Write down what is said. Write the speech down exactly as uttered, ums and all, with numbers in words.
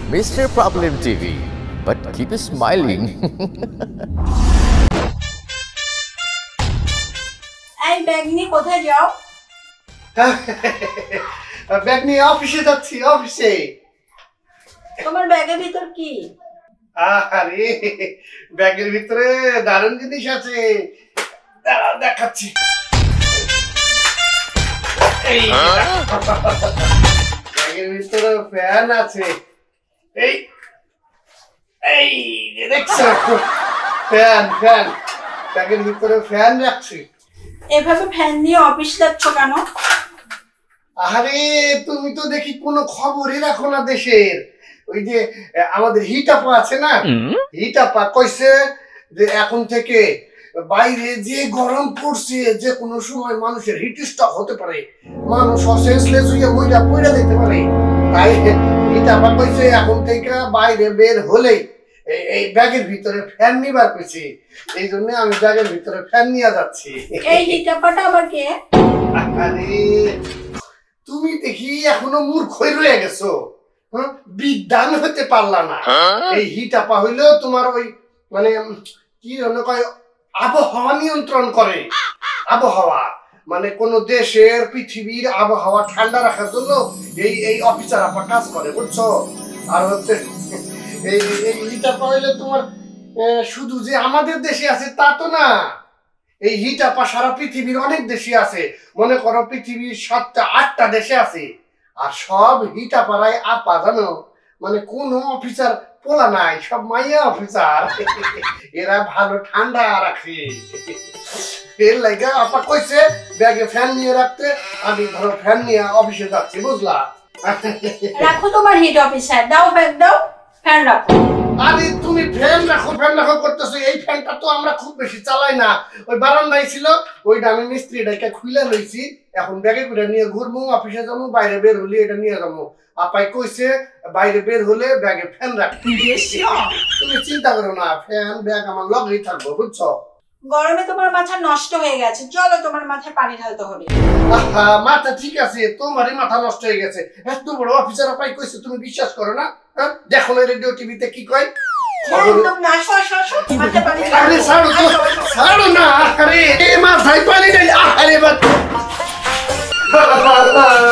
Mister Problem T V, but keep smiling. এই bag নিয়ে কোথায় যাও? ব্যাগ নিয়ে অফিসে যাচ্ছি, অফিসে। তোমার ব্যাগের ভিতর কি? আরে ব্যাগের ভিতরে দারুণ জিনিস আছে, দাঁড়াও দেখাচ্ছি। এই ব্যাগের ভিতরে ফ্যান আছে, এই এই দেখছো ফ্যান ফ্যান ব্যাগের ভিতরে ফ্যান রাখছি। এভাবে ফ্যান নিয়ে অফিস যাচ্ছ কেন? আরে তুমি তো দেখি কোনো খবরই রাখো না দেশের। ওই যে আমাদের হিটাপা আছে না, হিটাপা কইছে যে এখন থেকে বাইরে যে গরম পড়ছে, যে কোনো সময় মানুষের হিট স্ট্রোক হতে পারে, মানুষ সেন্সলেস হয়ে মইরা পড়ে যেতে পারে। তাই হিটাপা কইছে এখন থেকে বাইরে বের হলেই এই ব্যাগের ভিতরে ফ্যান নিবার কইছে। এই জন্য আমি ব্যাগের ভিতরে ফ্যান নিয়ে যাচ্ছি। এই হিটাপাটা আবার কে? আরে তুমি দেখি এখনো মূর্খই রয়ে গেছো, বিজ্ঞান হতে পারলা না। এই হিটাপা হইলো তোমার ওই মানে কি মনে কয় আবহাওয়া নিয়ন্ত্রণ করে। আবহাওয়া মানে কোন দেশের পৃথিবীর আবহাওয়া ঠান্ডা রাখার জন্য এই এই অফিসার আপা কাজ করে, বুঝছো? আর হচ্ছে এই হিটাপা হইলে তোমার শুধু যে আমাদের দেশে আছে তা তো না, এই হিটাপা সারা পৃথিবীর অনেক দেশে আছে। মনে করো পৃথিবীর সাতটা আটটা দেশে আছে, আর সব হিটাপাড়ায় আপা জানো, মানে কোন অফিসার পোলা নাই, সব মাইয়া অফিসার। এরা ভালো ঠান্ডা রাখে। এর লাগা আপা কইছে ব্যাগে ফ্যান নিয়ে রাখতে। আমি ধরো ফ্যান নিয়ে অফিসে যাচ্ছি, বুঝলা? রাখো তোমার হিট অফিসার, দাও ব্যাগ দাও, ফ্যান রাখো। আরে তুমি ফ্যান রাখো ফ্যান রাখো করতেছো, এই ফ্যানটা তো আমরা খুব বেশি চালাই না। ওই বারান্দায় ছিল, ওইটা আমি মিস্ত্রি ডাইকা খুলে লইছি। এখন ব্যাগে করে নিয়ে ঘুরবো, অফিসে যাবো, বাইরে বের হলে এটা নিয়ে যাবো। আপাই কইছে বাইরে বের হলে ব্যাগে ফ্যান রাখতে। তুমি চিন্তা করো না, ফ্যান ব্যাগ আমার লগেই থাকবো, বুঝছো? গরমে তোমার মাথা নষ্ট হয়ে গেছে, চলো তোমার মাথায় পানি ঢালতে হবে। আহা মাথা ঠিক আছে, তোমারই মাথা নষ্ট হয়ে গেছে। এত বড় অফিসার আপাই কইছে, তুমি বিশ্বাস করো না? হ্যাঁ দেখো না রেডিও টিভিতে কি কয়। একদম না, আসো আসো আসো, মাথায় পানি ঢালো। আরে ছাড়ো তো, ছাড়ো না। আরে এ মাথায় পানি ঢালি, আরে বাবা